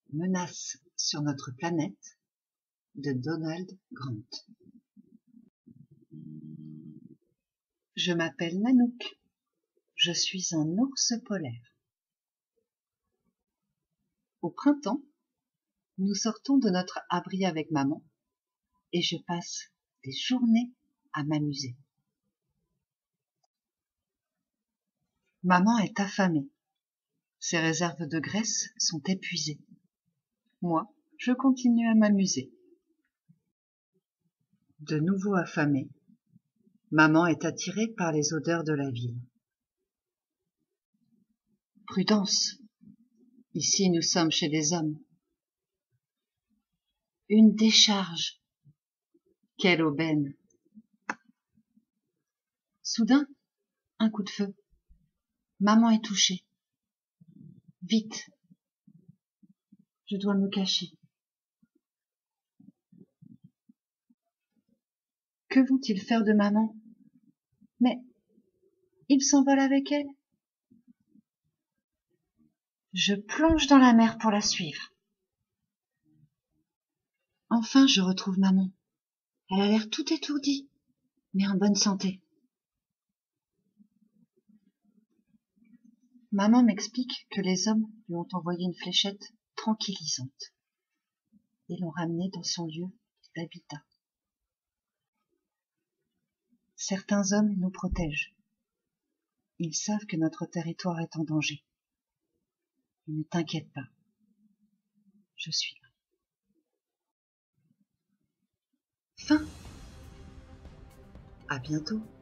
Menace sur notre planète de Donald Grant. Je m'appelle Nanook. Je suis un ours polaire. Au printemps, nous sortons de notre abri avec maman et je passe des journées à m'amuser. Maman est affamée. Ses réserves de graisse sont épuisées. Moi, je continue à m'amuser. De nouveau affamée, maman est attirée par les odeurs de la ville. Prudence! Ici, nous sommes chez des hommes. Une décharge! Quelle aubaine! Soudain, un coup de feu. Maman est touchée. Vite! Je dois me cacher. Que vont-ils faire de maman? Mais ils s'envolent avec elle. Je plonge dans la mer pour la suivre. Enfin, je retrouve maman. Elle a l'air tout étourdie, mais en bonne santé. Maman m'explique que les hommes lui ont envoyé une fléchette tranquillisante et l'ont ramenée dans son lieu d'habitat. Certains hommes nous protègent. Ils savent que notre territoire est en danger. Ne t'inquiète pas, je suis là. Fin. À bientôt.